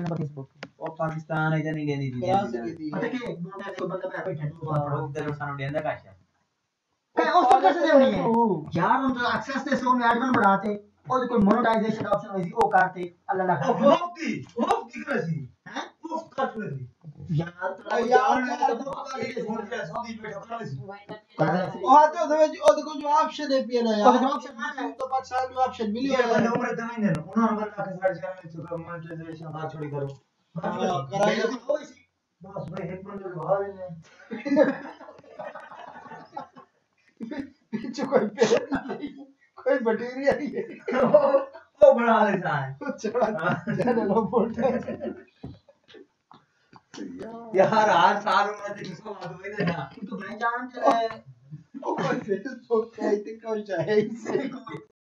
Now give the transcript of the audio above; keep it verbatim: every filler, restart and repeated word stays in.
number Facebook ओ पाकिस्तान है जन India दी दी पता के मोटा को बंदा पे बैठा तो पढ़ो उधर सानो देंदा काशा क्या उस तो कैसे देनी है यार हम तो एक्सेस दे सो में एडमिन बढ़ाते और कोई मोनेटाइजेशन ऑप्शन वैसी वो करते अल्लाह ना ओ मुफ्ती मुफ्ती कैसी हैं मुफ्त कर रही यार यार यार तो वाली के फोन पे सौदी बैठा कर रही ओ हां तो दे ओ देखो जो ऑप्शन है पिया ना यार ऑप्शन है तो पाकिस्तान में ऑप्शन मिली है बंदे उम्र दवाई ने उन्होंने अगर का साढ़े चार में तो मोनेटाइजेशन बात छोड़ी करो कराएगा तो वैसी बस भाई एक मिनट भाग ने पीछे कोई पेड़ नहीं कोई बैक्टीरिया नहीं है ओ बना लेता है चढ़ा जाने लो बोलते यार हर साल उम्र दे किसको बात हुई ना तो भाई जान ओ कोई फेसबुक पे आई थिंक कोई चाहे इसे